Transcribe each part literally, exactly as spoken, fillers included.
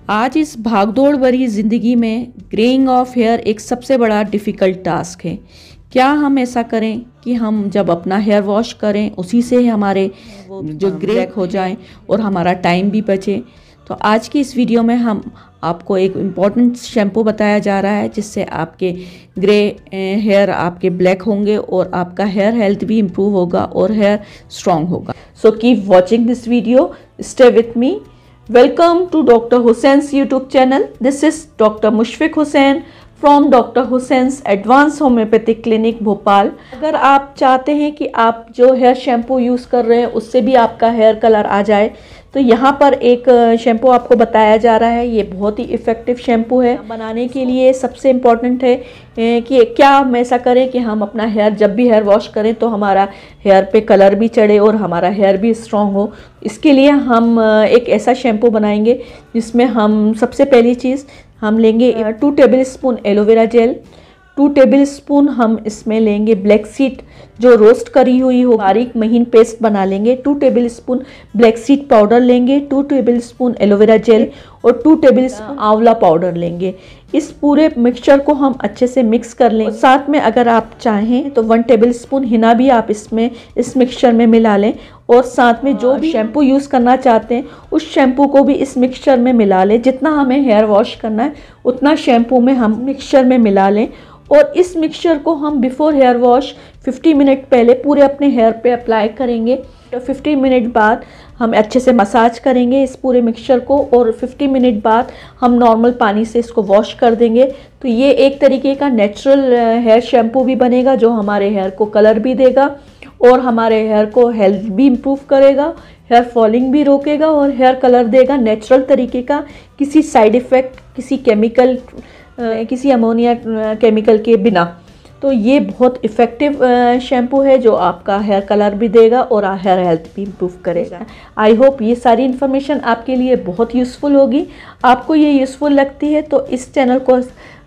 आज इस भागदौड़ भरी ज़िंदगी में ग्रेइंग ऑफ हेयर एक सबसे बड़ा डिफ़िकल्ट टास्क है। क्या हम ऐसा करें कि हम जब अपना हेयर वॉश करें उसी से हमारे जो ग्रे हो जाएं और हमारा टाइम भी बचे। तो आज की इस वीडियो में हम आपको एक इम्पॉर्टेंट शैम्पू बताया जा रहा है जिससे आपके ग्रे हेयर आपके ब्लैक होंगे और आपका हेयर हेल्थ भी इम्प्रूव होगा और हेयर स्ट्रॉन्ग होगा। So keep watching this video, stay with me. Welcome to Doctor Hussein's YouTube channel. This is Doctor Mushfiq Hussain from Doctor Hussein's Advanced Homeopathic Clinic Bhopal. अगर आप चाहते हैं कि आप जो हेयर शैम्पू यूज़ कर रहे हैं उससे भी आपका हेयर कलर आ जाए तो यहाँ पर एक शैम्पू आपको बताया जा रहा है। ये बहुत ही इफ़ेक्टिव शैम्पू है। बनाने के लिए सबसे इम्पॉर्टेंट है कि क्या हम ऐसा करें कि हम अपना हेयर जब भी हेयर वॉश करें तो हमारा हेयर पे कलर भी चढ़े और हमारा हेयर भी स्ट्रॉन्ग हो। इसके लिए हम एक ऐसा शैम्पू बनाएंगे जिसमें हम सबसे पहली चीज़ हम लेंगे two tablespoon aloe vera gel, two tablespoon हम इसमें लेंगे ब्लैक सीड जो रोस्ट करी हुई हो, बारीक महीन पेस्ट बना लेंगे। Two tablespoon black seed powder लेंगे, two tablespoon aloe vera gel और two tablespoon amla powder लेंगे। इस पूरे मिक्सचर को हम अच्छे से मिक्स कर लें। साथ में अगर आप चाहें तो वन टेबल स्पून हिना भी आप इसमें इस मिक्सचर में मिला लें और साथ में जो भी शैम्पू यूज़ करना चाहते हैं उस शैम्पू को भी इस मिक्सचर में मिला लें। जितना हमें हेयर वॉश करना है उतना शैम्पू में हम मिक्सचर में मिला लें और इस मिक्सचर को हम before hair wash fifty minute पहले पूरे अपने हेयर पे अप्लाई करेंगे। तो फिफ्टी मिनट बाद हम अच्छे से मसाज करेंगे इस पूरे मिक्सचर को और फिफ्टी मिनट बाद हम नॉर्मल पानी से इसको वॉश कर देंगे। तो ये एक तरीके का नेचुरल हेयर शैम्पू भी बनेगा जो हमारे हेयर को कलर भी देगा और हमारे हेयर को हेल्थ भी इम्प्रूव करेगा, हेयर फॉलिंग भी रोकेगा और हेयर कलर देगा नेचुरल तरीके का, किसी साइड इफ़ेक्ट, किसी केमिकल किसी अमोनिया केमिकल के बिना। तो ये बहुत इफ़ेक्टिव शैम्पू है जो आपका हेयर कलर भी देगा और हेयर हेल्थ भी इम्प्रूव करेगा। आई होप ये सारी इन्फॉर्मेशन आपके लिए बहुत यूज़फुल होगी। आपको ये यूज़फुल लगती है तो इस चैनल को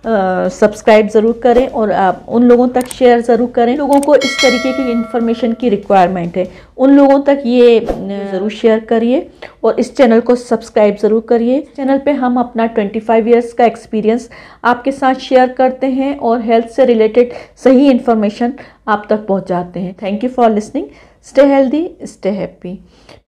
सब्सक्राइब ज़रूर करें और आप उन लोगों तक शेयर ज़रूर करें लोगों को इस तरीके की इन्फॉर्मेशन की रिक्वायरमेंट है। उन लोगों तक ये ज़रूर शेयर करिए और इस चैनल को सब्सक्राइब ज़रूर करिए। चैनल पे हम अपना ट्वेंटी फाइव इयर्स का एक्सपीरियंस आपके साथ शेयर करते हैं और हेल्थ से रिलेटेड सही इन्फॉर्मेशन आप तक पहुंचाते हैं। Thank you for listening. Stay healthy, stay happy.